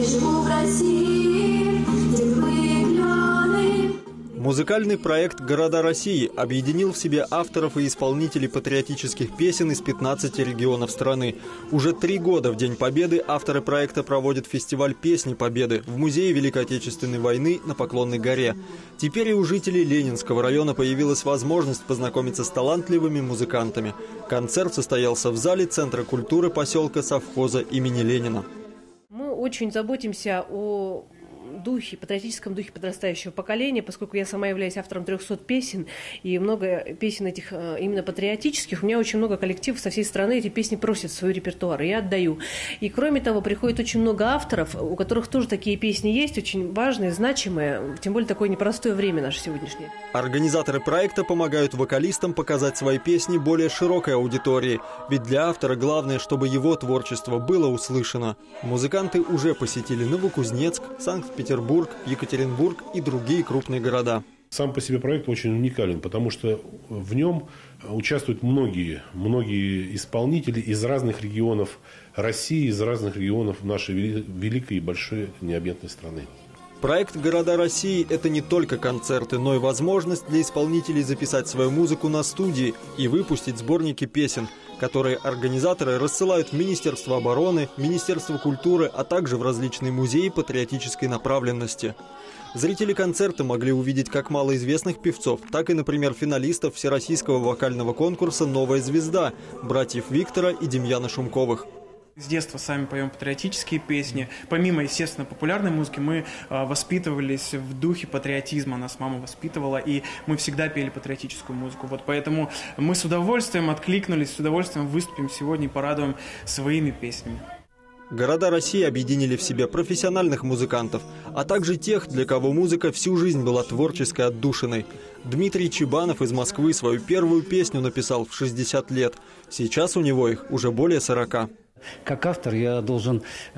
живу в России, где вы клены. Музыкальный проект «Города России» объединил в себе авторов и исполнителей патриотических песен из 15 регионов страны. Уже 3 года в День Победы авторы проекта проводят фестиваль «Песни Победы» в Музее Великой Отечественной войны на Поклонной горе. Теперь и у жителей Ленинского района появилась возможность познакомиться с талантливыми музыкантами. Концерт состоялся в зале Центра культуры поселка Совхоза имени Ленина. Мы очень заботимся о патриотическом духе подрастающего поколения, поскольку я сама являюсь автором 300 песен, и много песен этих именно патриотических. У меня очень много коллективов со всей страны эти песни просят в свой репертуар, и я отдаю. И кроме того, приходит очень много авторов, у которых тоже такие песни есть, очень важные, значимые, тем более такое непростое время наше сегодняшнее. Организаторы проекта помогают вокалистам показать свои песни более широкой аудитории, ведь для автора главное, чтобы его творчество было услышано. Музыканты уже посетили Новокузнецк, Санкт-Петербург, Екатеринбург и другие крупные города. Сам по себе проект очень уникален, потому что в нем участвуют многие исполнители из разных регионов России, из разных регионов нашей великой и большой необъятной страны. Проект «Города России» – это не только концерты, но и возможность для исполнителей записать свою музыку на студии и выпустить сборники песен, которые организаторы рассылают в Министерство обороны, Министерство культуры, а также в различные музеи патриотической направленности. Зрители концерта могли увидеть как малоизвестных певцов, так и, например, финалистов всероссийского вокального конкурса «Новая звезда» братьев Виктора и Демьяна Шумковых. С детства сами поем патриотические песни. Помимо, естественно, популярной музыки, мы воспитывались в духе патриотизма. Нас мама воспитывала, и мы всегда пели патриотическую музыку. Вот поэтому мы с удовольствием откликнулись, с удовольствием выступим сегодня и порадуем своими песнями. «Города России» объединили в себе профессиональных музыкантов, а также тех, для кого музыка всю жизнь была творческой отдушиной. Дмитрий Чебанов из Москвы свою первую песню написал в 60 лет. Сейчас у него их уже более 40. Как автор я должен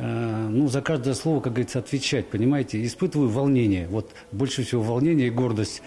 за каждое слово, как говорится, отвечать, понимаете? Испытываю волнение. Вот больше всего волнение и гордость.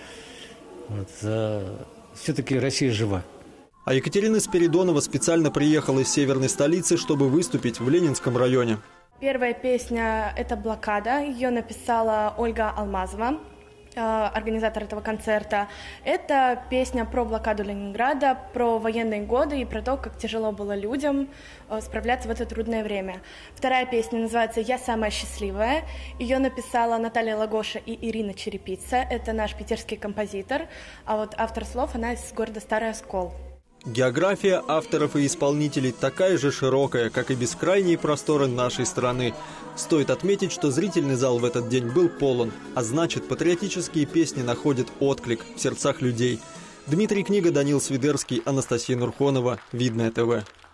Все-таки Россия жива. А Екатерина Спиридонова специально приехала из северной столицы, чтобы выступить в Ленинском районе. Первая песня – это «Блокада». Ее написала Ольга Алмазова, организатор этого концерта. Это песня про блокаду Ленинграда, про военные годы и про то, как тяжело было людям справляться в это трудное время. Вторая песня называется «Я самая счастливая». Ее написала Наталья Лагоша и Ирина Черепица. Это наш питерский композитор. А вот автор слов, она из города Старый Оскол. География авторов и исполнителей такая же широкая, как и бескрайние просторы нашей страны. Стоит отметить, что зрительный зал в этот день был полон, а значит, патриотические песни находят отклик в сердцах людей. Дмитрий Книга, Данил Свидерский, Анастасия Нурхонова, Видное ТВ.